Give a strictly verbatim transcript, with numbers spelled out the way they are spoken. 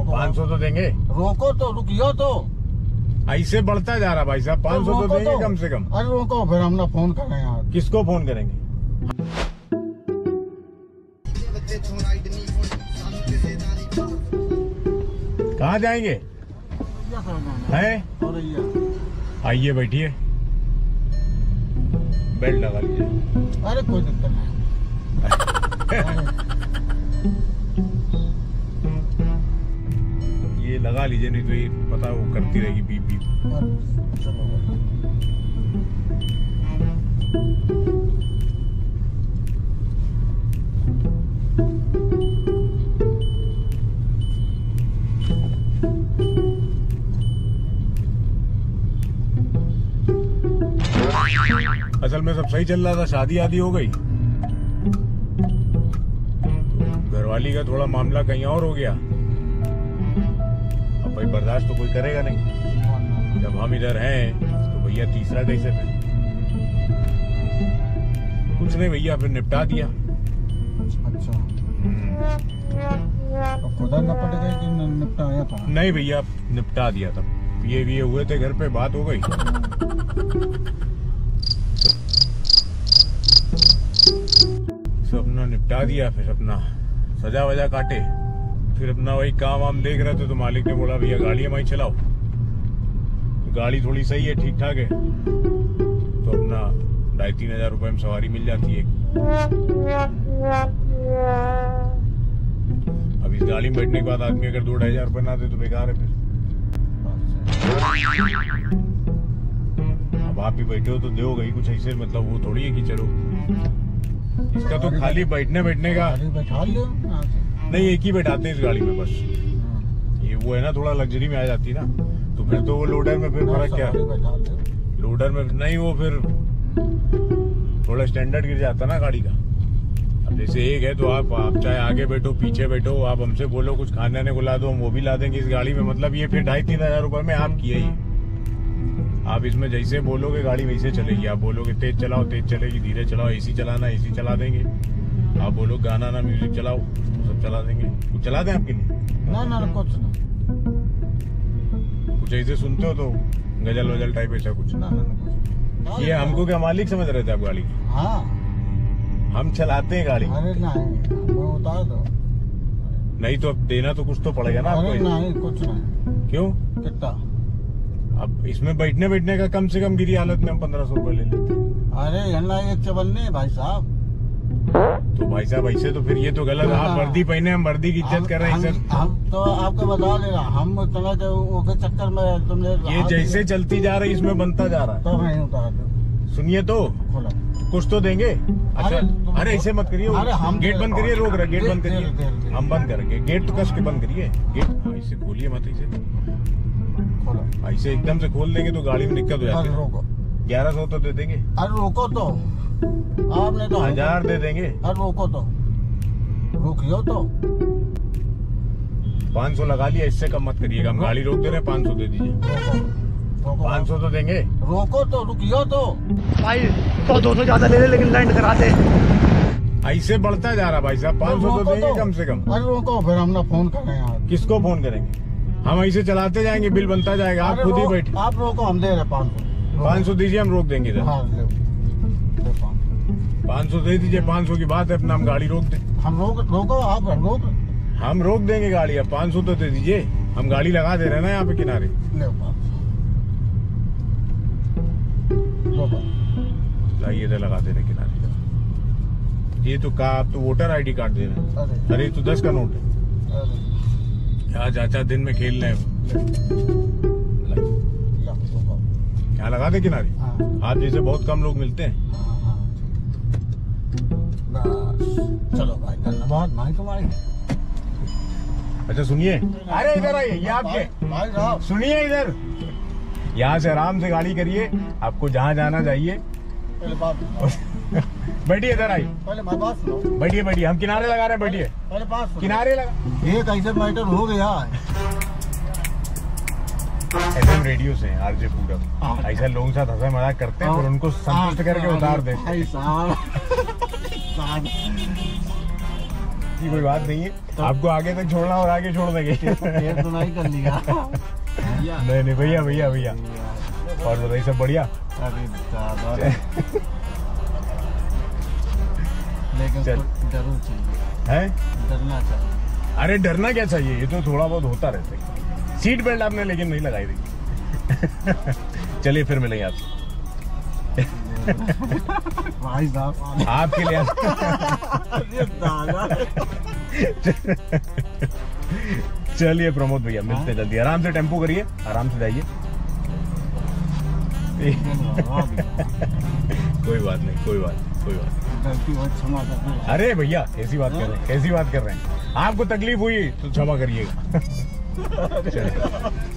रोको। पाँच सौ तो देंगे। रोको तो, रुकियो तो। ऐसे बढ़ता जा रहा भाई साहब, पाँच सौ तो देंगे कम से कम। अरे रोको, फिर हम ना फोन करें यार। किसको फोन करेंगे? कहाँ जाएंगे? हैं? आइए बैठिए, बेल्ट लगा लीजिए। अरे कोई दिक्कत नहीं। ये लगा लीजिए, नहीं तो ये पता वो करती रहेगी बीप बीप। असल में सब सही चल रहा था, शादी आदि हो गई, घरवाली का थोड़ा मामला कहीं और हो गया। अब भाई बर्दाश्त तो कोई करेगा नहीं, जब हम इधर हैं तो भैया तीसरा कैसे पे? कुछ नहीं भैया, फिर निपटा दिया। अच्छा, तो खुदा न पड़ गया कि निपटाया था? नहीं भैया, निपटा दिया था। ये भी हुए थे घर पे, बात हो गई। सब अपना निपटा दिया, फिर अपना सजा वजा काटे, फिर अपना वही काम वाम देख रहे थे तो मालिक ने बोला भैया गाड़ी हमारी चलाओ। तो गाड़ी थोड़ी सही है, ठीक ठाक है, तो अपना ढाई तीन हजार रुपए में सवारी मिल जाती है। अब इस गाड़ी में बैठने के बाद आदमी अगर दो ढाई हजार रुपये ना दे तो बेकार है। फिर अब आप ही बैठे हो तो दो गई कुछ ऐसे, मतलब वो थोड़ी है कि चलो इसका तो खाली बैठने बैठने का बैठा लो। नहीं, एक ही बैठाते हैं इस गाड़ी में बस। ये वो है ना, थोड़ा लग्जरी में आ जाती है ना, तो फिर तो वो लोडर में फिर फर्क क्या? लोडर में नहीं, वो फिर थोड़ा स्टैंडर्ड गिर जाता ना गाड़ी का। अब जैसे एक है तो आप आप चाहे आगे बैठो पीछे बैठो, आप हमसे बोलो कुछ खाने ने को ला दो, हम वो भी ला देंगे इस गाड़ी में। मतलब ये फिर ढाई तीन हजार रुपए में आपकी है। आप इसमें जैसे बोलोगे गाड़ी वैसे चलेगी। आप बोलोगे तेज चलाओ तेज चलेगी, धीरे चलाओ, एसी चलाना एसी चला देंगे। आप बोलो गाना ना म्यूजिक चलाओ, सब चला देंगे। कुछ चला दें आपके लिए? ना ना कुछ ना, कुछ ऐसे सुनते हो तो गजल वजल टाइप ऐसा कुछ? ना ना कुछ। ये हमको क्या मालिक समझ रहे थे आप गाड़ी की? हाँ, हम चलाते हैं गाड़ी। अरे नहीं, उतार दो। नहीं तो अब देना तो कुछ तो पड़ेगा ना आपको। नहीं कुछ नहीं। क्यों? कितना? अब इसमें बैठने बैठने का कम से कम गिरी हालत में हम पंद्रह सौ रुपए ले लेते। अरे यहाँ एक चवन्ने भाई साहब। तो भाई साहब ऐसे तो फिर ये तो गलत। आप वर्दी पहने, हम वर्दी की इज्जत कर रहे हैं सर। हम तो आपको बता दे रहा, हम इतना के चक्कर में तुमने ये जैसे चलती जा रही इसमें बनता जा रहा है। तो नहीं उतार दो। सुनिए तो कुछ तो देंगे। अच्छा, अरे ऐसे मत करिए, गेट बंद करिए, रोक रहे, गेट बंद करिए। हम बंद करेंगे, गेट तो कस के बंद करिए। गेट ऐसे खोलिए मत, ऐसे ऐसे एकदम से खोल देंगे तो गाड़ी में दिक्कत हो जाती है। ग्यारह सौ तो दे देंगे। अरे रोको तो, आपने तो हजार दे देंगे। अरे रोको तो, रुकियो तो। पाँच सौ लगा लिया, इससे कम मत करिएगा। हम गाड़ी रोक दे रहे हैं, पाँच सौ दे दीजिए। पाँच सौ तो देंगे। रोको तो, रुकियो तो। भाई तो दो सौ ज्यादा ले ले, लेकिन लैंड करा दे। ऐसे बढ़ता जा रहा भाई साहब, पाँच सौ तो देंगे कम से कम। अरे रोको, फिर हम ना फोन करें यार। किसको फोन करेंगे? हम ऐसे चलाते जाएंगे, बिल बनता जाएगा। आप खुद ही बैठे। आप रोको, हम दे रहे पाँच सौ। पाँच सौ दीजिए, हम रोक देंगे इधर। पाँच सौ दे दीजिए, पाँच सौ की बात है, अपना हम गाड़ी रोक दें। हम रोक रोको, आप रोक। हम रोक देंगे गाड़ी। अब पाँच सौ तो दे दीजिए, हम गाड़ी लगा दे रहे हैं ना यहाँ पे किनारे। लाइए इधर लगा दे रहे किनारे। ये तो का आप तो वोटर आईडी कार्ड दे रहे हैं। अरे तो दस का नोट है। क्या चाचा दिन में खेल रहे हैं? क्या लगा दे किनारे? आप जैसे बहुत कम लोग मिलते हैं। चलो भाई, धन्यवाद भाई तुम्हारी। अच्छा सुनिए, अरे इधर आइए, ये आपके भाई साहब सुनिए इधर। यहाँ से आराम से गाड़ी करिए, आपको जहाँ जाना चाहिए। पहले बात बैठिए, इधर आइए। पहले मेरी बात सुनो। बैठिए बैठिए, हम किनारे लगा रहे हैं, बैठिए। पहले बात सुनो। किनारे लगा। एक ऐसे मैटर हो गया है। एफएम रेडियो से आरजे पूरब ऐसा लोगों के साथ हंसा मजाक करते हैं और उनको संतुष्ट करके उतार देते हैं। की कोई बात नहीं है, आपको आगे तक छोड़ना और आगे छोड़ देंगे। फिर तो नहीं कर लिया। नहीं नहीं भैया भैया भैया और बताइए सब बढ़िया। अरे दादा लेकिन चल। जरूर चाहिए है डरना चाहिए। अरे डरना क्या चाहिए, ये तो थोड़ा बहुत होता रहता है। सीट बेल्ट आपने लेकिन नहीं लगाई थी। चलिए फिर मिलेंगे आपसे। भाई साहब आपके लिए अरे दादा चलिए प्रमोद भैया मिलते जल्दी, आराम से टेम्पो करिए, आराम से जाइए। कोई बात नहीं कोई बात नहीं कोई बात नहीं। गलती हो क्षमा करना। अरे भैया कैसी बात कर रहे हैं, कैसी बात कर रहे हैं, आपको तकलीफ हुई तो क्षमा करिएगा। चलिए।